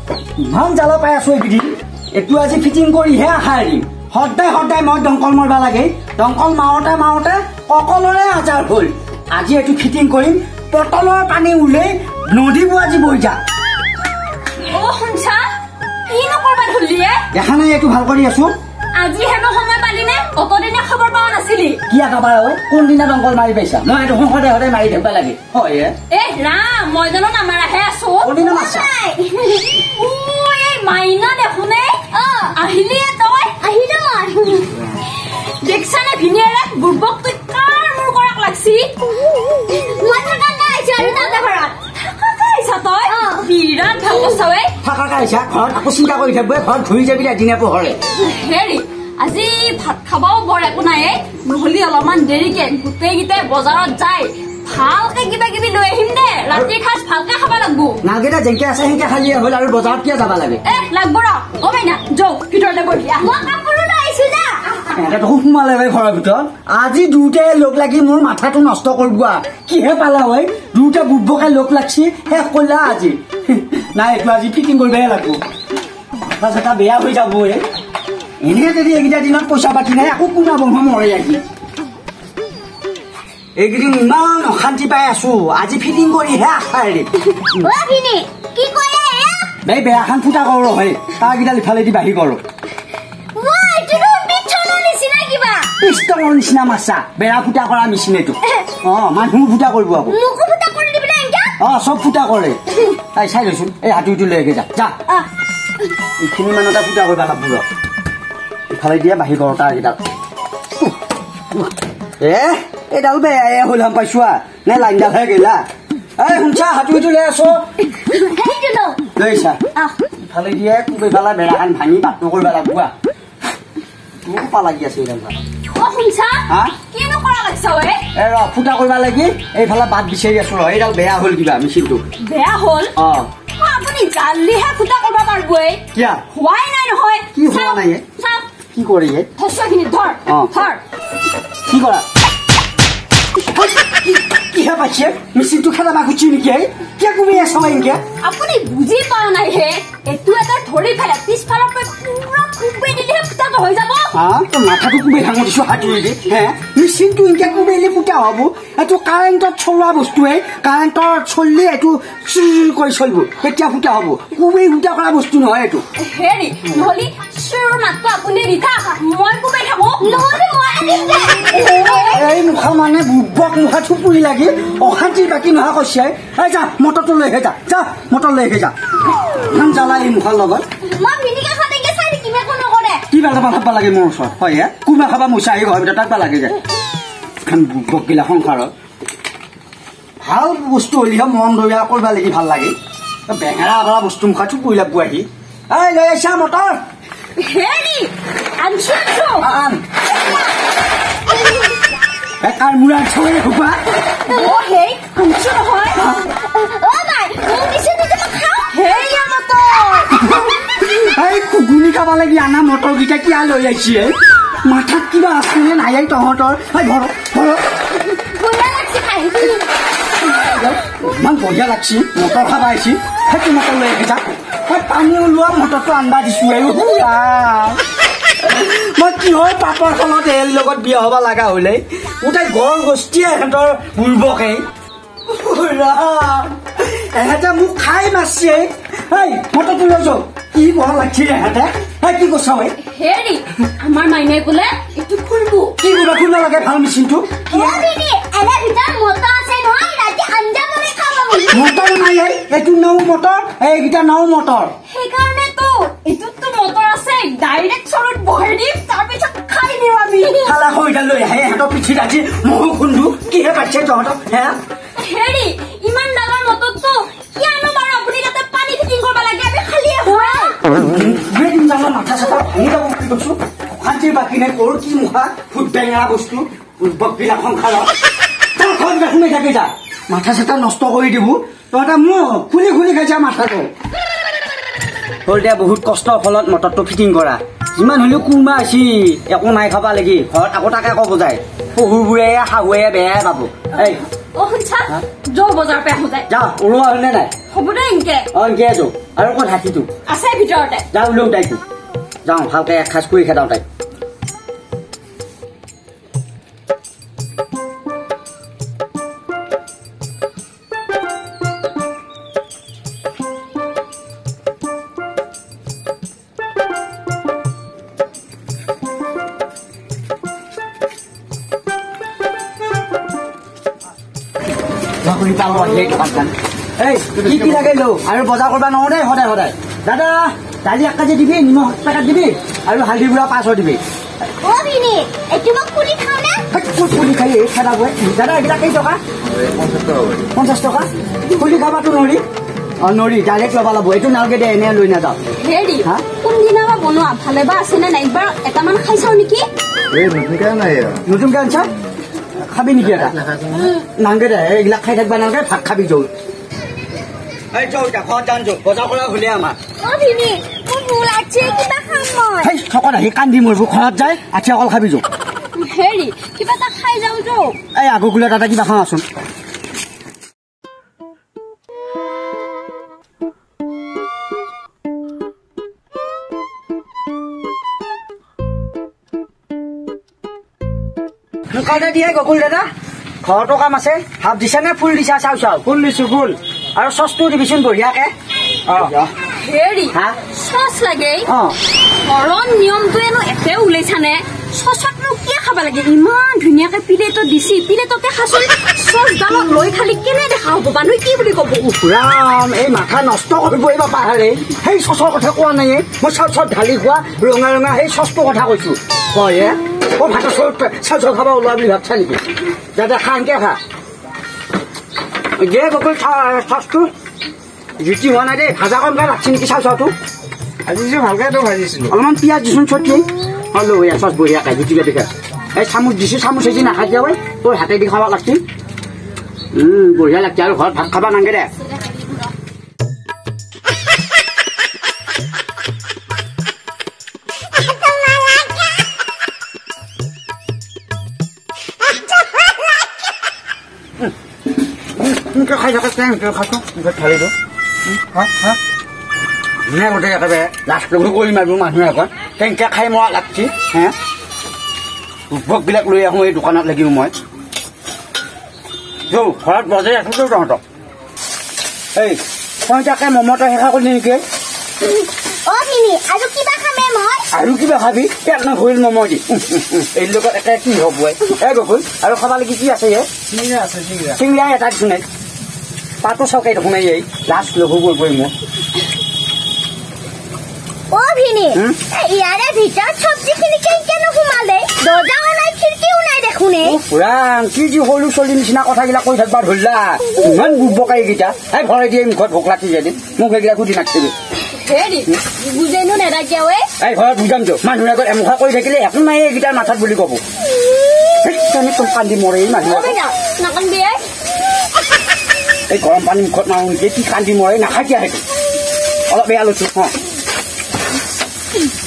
ইমান জ্বালা পাই আছো এইকেইদিন এইটো আজি ফিটিং কৰিহে আশাৰ দিম সদায় সদায় মই দংকল মাৰিব লাগে দংকল মাৰোতে মাৰোতে সকলোৰে আজাৰ হ'ল আজি এইটো ফিটিং কৰিম পটলৰ পানী উলাই নদীবোৰ আজি বৈ যা ও হনছা কি নকৰবা ধুলিয়ে দেখা নাই এইটো ভাল কৰি আছো আজি হেনো সময় পালিনে অতদিনে খবৰ পাও নাছিলি কি আকাবাৰ হয় কোন দিনা দংকল মাৰি পাইছা মই এইটো সদায় সদায় মাৰি থাকিব লাগে হয় এ ৰাম মই জানো নামাৰাহে আছো কোন দিনা মাছা ও এই মাইনা দেখোনে আহিলিয়ে তই আহিলো মই দেখছানে ভিনিয়াৰে বুৰ্বক তুই কাৰ মোৰ কৰাক লাগছি মই থাকা গাইছ আৰু তাতে ঘৰত থাকা গাইছ তই বিৰাট ভাল কছাৱে থাকা গাইছা ঘৰত আকৌ চিন্তা কৰি থাকবে ঘৰত ঘূৰি যাবি দিনে পোহৰে হেৰি আজি ভাত খাবাও বৰ একো নাই নহলি অলপমান দেৰিকে গোটেইকেইটাই বজাৰত যায় ভালকে কিবা কিবি লৈ আহিম দে ৰাতি খাজ ভালকে খাব লাগবো নালকেইটা যেনকে আছে সেনকে খালি হ'ল আৰু বজাৰত কিয় যাব লাগে লাগব ৰ অ মাইনা যাও ভিতৰতে বহিয়া মই কাপোৰো লৈ আহিছো যা এটা তো সোমালে ভাই ঘৰৰ ভিতৰত আজি দুটাই লগ লাগি মোৰ মাথাটো নষ্ট কৰিব কিহে পালা হয় দুটা বুৰ্বকে লগ লাগছি শেষ কৰিলা আজি নাই এইটো আজি ফিটিং কৰিবহে লাগব মাথা বেয়া হৈ যাব এনে যদি এইকেইটা দিনত পইচা পাতি নাই আকৌ কোনা বন্ধ মৰে আজি এইকেইদিন ইমান অশান্তি পাই আছো আজি ফিটিং কৰিহে আশাৰ দিম কি কলে এই বেয়াখান ফুটা কৰো হয় তাৰকেইডাল ইফালেদি বাঢ়ি কৰো পিষ্টলৰ নিচিনা মাছা বেয়া ফুটা কৰা মেচিন এইটো মানুহ ফুটা কৰিব আকৌ চব ফুটা কৰে তাই চাই লৈচোন এই হাতুৰিটো লৈ যা যা এইখিনি মানতে ফুটা কৰিব লাগব ইফালে দিয়ে বাঢ়ি কৰো তাৰকেইডাল এইডাল বেয়াই হ'ল হাম পাইছো নে লাইনডালহে গেলা এই শুনছা হাতুৰিটো লৈ আছো লৈছা ইফালে দিয়ে কুবে পেলাই বেৰাখান ভাঙি বাটটো কৰিব লাগব তোৰ পা লাগি আছে এইডাল ফুটা কৰিব লাগি এইফালে বাট বিচাৰি আছো এইডাল বেয়া হ'ল কিবা মেচিনটো বেয়া হ'ল আপুনি জালিহে ফুটা কৰিব পাৰিব কিয়া হোৱাই নাই নহয় কি হোৱা নাই কি কৰি ধৰ ধৰ কি কৰা কিহে পাইছে মেচিনটো খেলাবা খুচি নেকি কিয় কুবি আছ এনেকে আপুনি বুজি পোৱা নাই হে এইটো এটা ধৰি ফেলে পিছফালৰ পৰা পুৰা কুবে দিলেহে ফুটা হৈ যাব মাথাটো কুবে ভাঙি দিছো হাতুৰি দি মেচিনটো এনেকে কুবেলি ফুটা হব এইটো কাৰেণ্টত চলোৱা বস্তুৱে কাৰেণ্টত চললে এইটো চুৰ কৰি চলিব তেতিয়া ফুটা হব কুবে ফুটা কৰা বস্তু নহয় এইটো হেৰি নহলি চুৰ মাত্ৰ আপুনি ৰিঠা মই কুবে থাকো নহলি মই এই মুখা মানে বুৰ্বক মুখা থুপুৰি লাগি অশান্তিৰ বাকী নোহোৱা কৈছে এই যা মটৰটো লৈ যা যা মটৰ লৈ যা ইমান জ্বালা এই মুখাৰ লগত কি বেলা খাব লাগে মোৰ ওচৰত হয় কোনোবা খাবা মইচা আহি ঘৰৰ ভিতৰত তাক লাগে যে বুৰ্বক গিলা সংসাৰত ভাল বস্তু হলিহে মন দয়া কৰিব লাগি ভাল লাগে বেঙেৰা কৰা বস্তু মুখা থুপুৰি লাগব আহি এই লৈ আহিছা মটৰ কাৰ মূৰা চলে খোপা ঘুগুনি খাব লাগি আনা মটৰ কেইটা কিয় লৈ আহিছে মাথাত কিবা আছে নে নাই তহঁতৰ ইমান বঢ়িয়া লাগছি মটৰ খাব আহিছি সেইটো মটৰ লৈ আহি যা পানী ওলোৱা মটৰটো আনবা দিছো মই কিহৰ পাপৰ খনত এৰ লগত বিয়া হব লগা হলে গোটেই গড় গোষ্ঠীয়ে সিহঁতৰ বুৰ্বকে এহেঁতে মোক খাই মাৰছে মটৰটো লৈ যাওঁ কি বৰ লাগছি এহেঁতে কি কৈছ হেৰি আমাৰ মাইনাই বোলে এইটো খুলব কি কৰিব খুলিব লাগে ভাল মেচিনটো মটৰ নাই এইটো নাও মটৰ এইকেইটা নাও মটৰ সেইকাৰণেতো এইটোতো মটৰ আছে ডাইৰেক্ট চৰত বহাই দিম তাৰপিছত খাই দিম আমি খালা হৈডাল লৈ আহে সিহঁতৰ পিঠিত আজি মহো খুন্দু কিহে পাইছে তহঁতক হেৰি ইমান ডাঙৰ মটৰটো কিয়নো বাৰু আপুনি তাতে পানী ফিটিং কৰিব লাগে আমি খালিয়ে হয় মাথা চাথা ভাঙি যাব বুলি কৈছো অশান্তিৰ বাকী নাই কৰ কি মুখা ফুট বেঙেৰা বস্তু বুৰ্বকবিলাক সংসাৰত তাৰ ঘৰত সোমাই থাকি যা মাথা চাথা নষ্ট কৰি দিব তহঁতে মোৰ খুলি খুলি খাইছা মাথাটো হ'ল দিয়া বহুত কষ্টৰ ফলত মটৰটো ফিটিং কৰা যিমান হলেও কোনোবা আছি একো নাই খাবা লাগি ঘৰত আকৌ তাকে ক'ব যায় শহুৰবোৰে শাহুৱে বেয়াই পাব যৌ বজাৰ পে আহোঁ যা ওলোৱা হ'লনে নাই হ'ব দে ইনকে ইনকে আছো আৰু ক'ত হাতীটো আছে ভিতৰতে যা ওলাও তাইকো যাওঁ ভালকৈ এসাঁজ কৰি খেদাওঁ তাইক কি লাগে লো আৰু বজাৰ কৰিব নহওঁ দেই সদায় সদায় দাদা দালি 1 কেজি দিবি নিমখ 1 পেকেট দিবি আৰু হালধি গুড়া 500 দিবি পুলি খাই খেদাব দাদা এইবিলাক কেই টকা 50 টকা পুলি খাবাতো নৰি নৰি ডাইৰেক্ট ল'ব লাগিব এইটো নালগে দে এনে লৈ নাযাওঁ হেৰি কোনদিনা বা বনোৱা ভালে বা আছেনে নাই এইবাৰ এটামান খাই চাওঁ নেকি নতুনকৈ আনছা খাবি নেকি এটা নাংগে দে এইবিলাক খাই থাকিবা নালাগে ভাত খাবি যৌ এই যৌ এতিয়া ঘৰত যাম যৌ বজাৰ কৰা হ'লে আমাৰ চকত আহি কান্দি মৰিব ঘৰত যায় আঠি অকল খাবি যৌ হেৰি কিবা এটা খাই যাওঁ যৌ এই আগকুলে তাতে কিবা খাওঁচোন কাইলৈ দিয়ে গকুল দাদা ঘৰতো কাম আছে হাফ দিছা নে ফুল দিছা চাও চাও ফুল দিছো ফুল আৰু চচটো দিবিচোন বঢ়িয়াকে হেৰি চচ লাগে ঘৰৰ নিয়মটো এনো এতে ওলাইছানে চচতনো কি খাব লাগে ইমান ধুনীয়াকে প্লেটত দিছি প্লেটতে খাচোন চচ ডালত লৈ খালি কেনে দেখা হ'ব মানুহে কি বুলি ক'ব ৰাম এই মাথা নষ্ট কৰিব এইবা পাহাৰে সেই চচৰ কথা কোৱা নাই মই চাউল চাউল ঢালি খোৱা ৰঙা ৰঙা সেই চচটোৰ কথা কৈছো হয় ভাতৰ চাউল চাউল খাব ওলোৱা বুলি ভাবছা নেকি দাদা খানকে খা দে গকুল চচটো জুতি হোৱা নাই দেই ভাজা কমকৈ ৰাখছি নেকি চাউল চাউলটো আজি ভালকৈ ভাজিছিলো অলপমান পিঁয়াজ দিছোন চটিয়াই হলো চচ বঢ়িয়াকৈ জুতিকে দেখে এই চামুচ দিছো চামুচ এজি নাখাই হয় তোৰ হাতেদি খাব লাগছি বঢ়িয়া লাগছে আৰু ঘৰত ভাত খাব নাংগে দে খাই থাকা খাইছো ঢালি দিওঁ গোটেই একেবাৰে লাষ্ট লগো কৰিম আৰু মানুহে এখন তেনেকৈ খাই মৰা লাগছি হে ভোগবিলাক লৈ আহোঁ এই দোকানত লাগিব মই যৌ ঘৰত বজাই আছোতো তহঁতক এই তই তাকে মমতা শেষা কৰিলি নেকি আৰু কিবা খাবি পেট নভৰিল মম' দি এই লগত একে কি হ'ব এই গকুল আৰু খাব লাগি কি আছে চিংৰা এটা দিছোন তাতো চৰকাৰী দেখোন এই লাষ্ট লঘু গৈ মোৰ কি যি সৰু চলি নিচিনা কথাবিলাক কৈ থাকিবা ধৰিলা ইমান বুবকাই এইকেইটা এই ঘৰে দিয়ে মুখত ভোক লাগি যায় মোক সেইকেইটা সুধি নাথাকিবি এই ঘৰত বুজাম যো মানুহে আগত এমুখা কৰি থাকিলে একো নাই এইকেইটাৰ মাথাত বুলি ক'ব কান্দি মৰে মানুহ এই গৰম পানী মুখত মাৰো কি কান্দি মৰে নাখাই দিয়া সেইটো অলপ বেয়া লৈছো